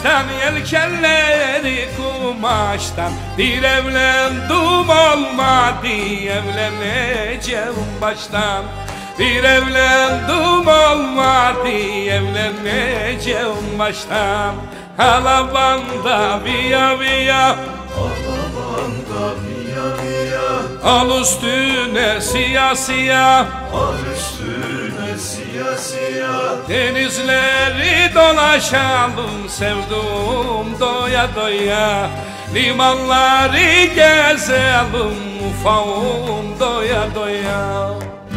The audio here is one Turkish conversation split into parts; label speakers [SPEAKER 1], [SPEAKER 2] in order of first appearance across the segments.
[SPEAKER 1] kumaştan, yelkenleri kumaştan. Bir evlendim olmadı, evleneceğim baştan. Bir evlendim olmadı, evleneceğim baştan. Alabanda viya viya,
[SPEAKER 2] Alabanda viya viya,
[SPEAKER 1] al üstüne siyah siyah,
[SPEAKER 2] al üstüne siyah siyah.
[SPEAKER 1] denizleri dolaşalım sevduğum doya doya. Limanları gezelim ufağım doya doya.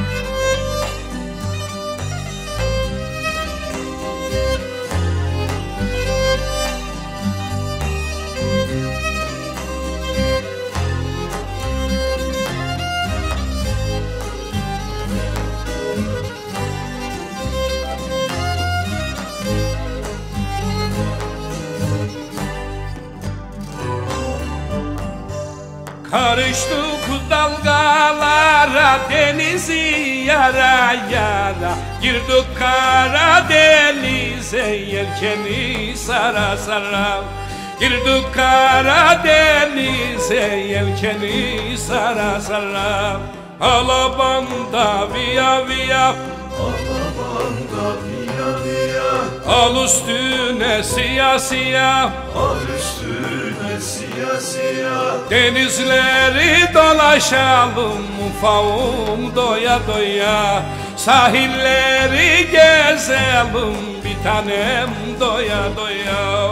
[SPEAKER 1] Karıştık dalgalara, denizi yara yara. Girdik Karadeniz'e, yelkeni sara sara. Girdik Karadeniz'e, yelkeni sara sara. Alabanda viya viya,
[SPEAKER 2] Alabanda viya viya,
[SPEAKER 1] al üstüne siyah siyah,
[SPEAKER 2] al üstüne siyah siyah.
[SPEAKER 1] denizleri dolaşalım ufağım doya doya. Sahilleri gezelim bir tanem doya doya.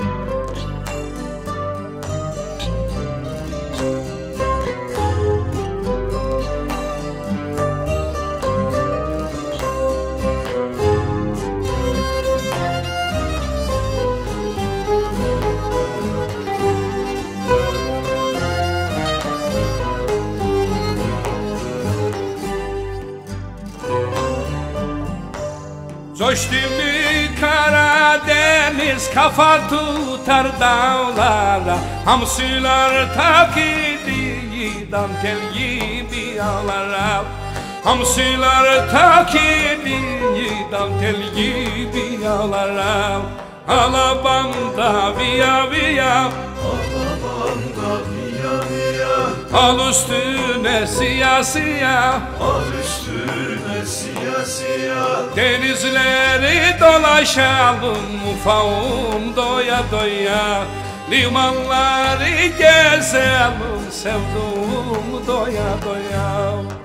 [SPEAKER 1] Coştu mu Karadeniz, kafa tutar dağlara. Hamsiler takidi dantel gibi ağlara. Hamsiler takidi dantel gibi ağlara. Alabanda viya viya,
[SPEAKER 2] Alabanda viya viya,
[SPEAKER 1] al üstüne siyah siyah,
[SPEAKER 2] al üstüne siyah siyah.
[SPEAKER 1] denizleri dolaşalım ufağım doya doya. Limanları gezelim sevduğum doya doya.